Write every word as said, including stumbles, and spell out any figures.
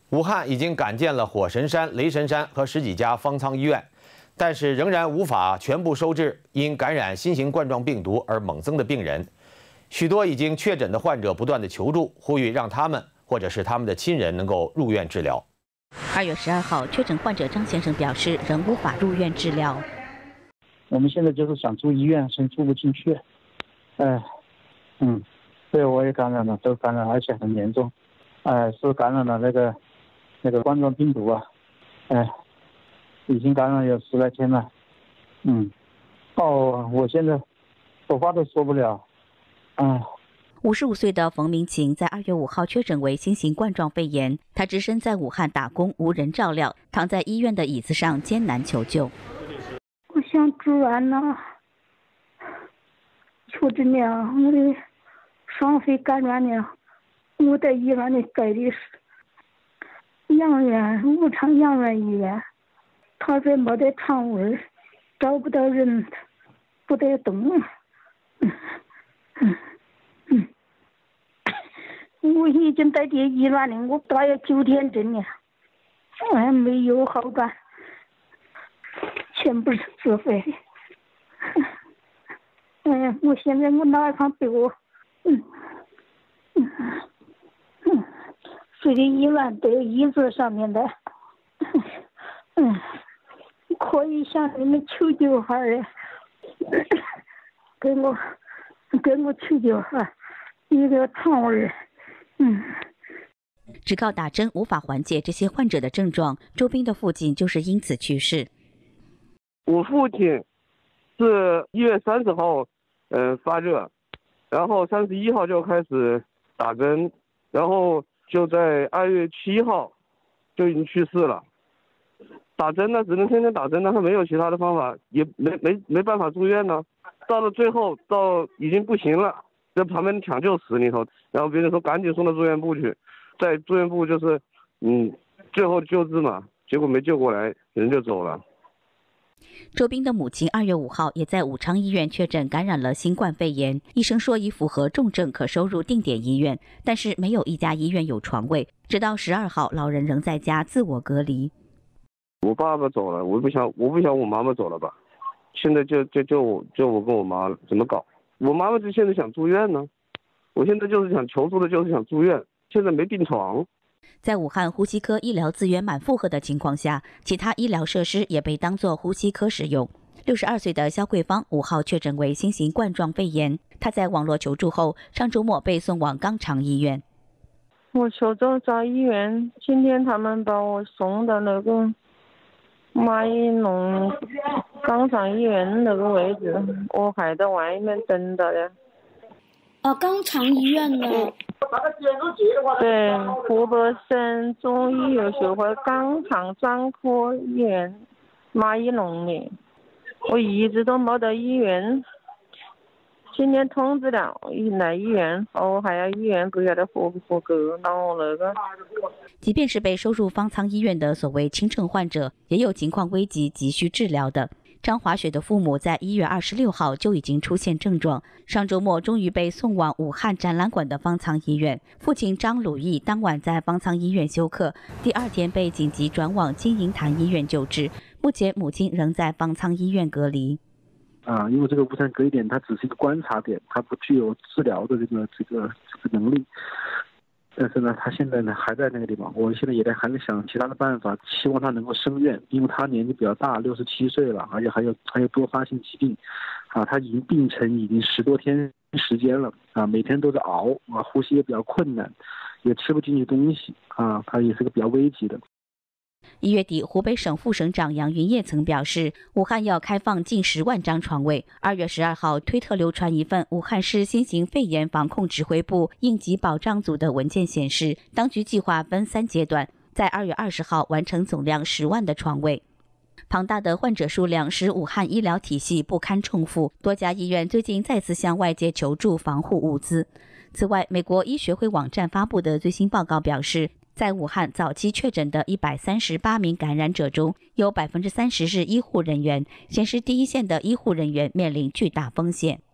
武汉已经赶建了火神山、雷神山和十几家方舱医院，但是仍然无法全部收治因感染新型冠状病毒而猛增的病人。许多已经确诊的患者不断的求助，呼吁让他们或者是他们的亲人能够入院治疗。 二月十二号，确诊患者张先生表示，仍无法入院治疗。 我们现在就是想住医院，现在住不进去。哎，嗯，对，我也感染了，都感染，而且很严重。哎，是感染了那个那个冠状病毒啊。哎，已经感染有十来天了。嗯，哦，我现在说话都说不了。哎。 五十五岁的冯明琴在二月五号确诊为新型冠状肺炎，她只身在武汉打工，无人照料，躺在医院的椅子上艰难求救。 我想住院了，求着你啊！我的双肺感染了，我在医院里待的是养院，武昌养院医院，他这没得床位，找不到人，不得动。嗯嗯嗯，我已经在这医院里，我打了九天针了，还没有好转，全部是自费的。哎呀，我现在我哪上被我，嗯嗯嗯，睡在医院的椅子上面的，嗯，可以向你们求救下来，给我给我求救下一个床位。嗯， 只靠打针无法缓解这些患者的症状，周斌的父亲就是因此去世。 我父亲是一月三十号，呃发热，然后三十一号就开始打针，然后就在二月七号就已经去世了。打针呢，只能天天打针呢，他没有其他的方法，也没没没办法住院呢。到了最后，到已经不行了，在旁边抢救室里头，然后别人说赶紧送到住院部去，在住院部就是嗯最后救治嘛，结果没救过来，人就走了。 周斌的母亲二月五号也在武昌医院确诊感染了新冠肺炎，医生说已符合重症可收入定点医院，但是没有一家医院有床位。直到十二号，老人仍在家自我隔离。 我爸爸走了，我不想，我不想我妈妈走了吧？现在就就就我就我跟我妈了，怎么搞？我妈妈就现在想住院呢，我现在就是想求助的，就是想住院，现在没病床。 在武汉呼吸科医疗资源满负荷的情况下，其他医疗设施也被当作呼吸科使用。六十二岁的肖桂芳五号确诊为新型冠状肺炎，她在网络求助后，上周末被送往肛肠医院。 我求助找医院，今天他们把我送到那个马义弄肛肠医院那个位置，我还在外面等着的。 哦，肛肠医院呢？ 对，湖北省中医药学会肛肠专科医院马义弄的，我一直都没到医院。今天通知了，来医院，哦，还要医院不晓得合不合格，然后那个。 即便是被收入方舱医院的所谓轻症患者，也有情况危急急需治疗的。张华雪的父母在一月二十六号就已经出现症状，上周末终于被送往武汉展览馆的方舱医院。父亲张鲁义当晚在方舱医院休克，第二天被紧急转往金银潭医院救治。目前母亲仍在方舱医院隔离。 啊，因为这个无产隔离点它只是一个观察点，它不具有治疗的这个这个这个能力。但是呢，他现在呢还在那个地方，我现在也在还在想其他的办法，希望他能够升院，因为他年纪比较大，六十七岁了，而且还有还有多发性疾病，啊，他已经病程已经十多天时间了，啊，每天都在熬，啊，呼吸也比较困难，也吃不进去东西，啊，他也是个比较危急的。 一月底，湖北省副省长杨云业曾表示，武汉要开放近十万张床位。二月十二号，推特流传一份武汉市新型肺炎防控指挥部应急保障组的文件显示，当局计划分三阶段，在二月二十号完成总量十万的床位。庞大的患者数量使武汉医疗体系不堪重负，多家医院最近再次向外界求助防护物资。此外，美国医学会网站发布的最新报告表示，在武汉早期确诊的一百三十八名感染者中，有百分之三十是医护人员，显示第一线的医护人员面临巨大风险。